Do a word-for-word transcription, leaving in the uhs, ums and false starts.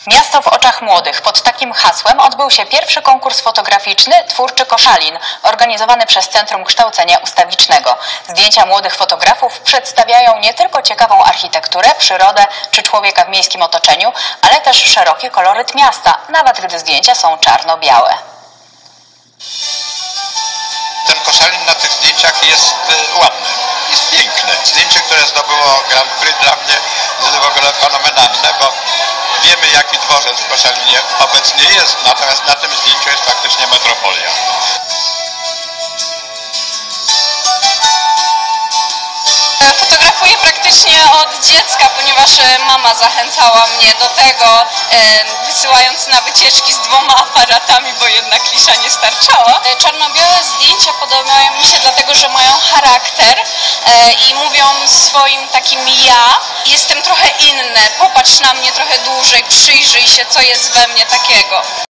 Miasto w oczach młodych. Pod takim hasłem odbył się pierwszy konkurs fotograficzny Twórczy Koszalin, organizowany przez Centrum Kształcenia Ustawicznego. Zdjęcia młodych fotografów przedstawiają nie tylko ciekawą architekturę, przyrodę czy człowieka w miejskim otoczeniu, ale też szeroki koloryt miasta, nawet gdy zdjęcia są czarno-białe. Ten Koszalin na tych zdjęciach jest ładny, jest piękny. Zdjęcie, które zdobyło Grand Prix, dla mnie jest w ogóle fenomenalne, bo wiemy, jaki dworzec w Koszalinie obecnie jest, natomiast na tym zdjęciu jest faktycznie metropolia. Fotografuję praktycznie od dziecka, ponieważ mama zachęcała mnie do tego, wysyłając na wycieczki z dwoma aparatami, bo jednak lisza nie starczała. Czarno-białe zdjęcia podobają mi się dlatego, że mają charakter i mówią swoim takim ja. Jestem trochę inny, popatrz na mnie trochę dłużej, przyjrzyj się, co jest we mnie takiego.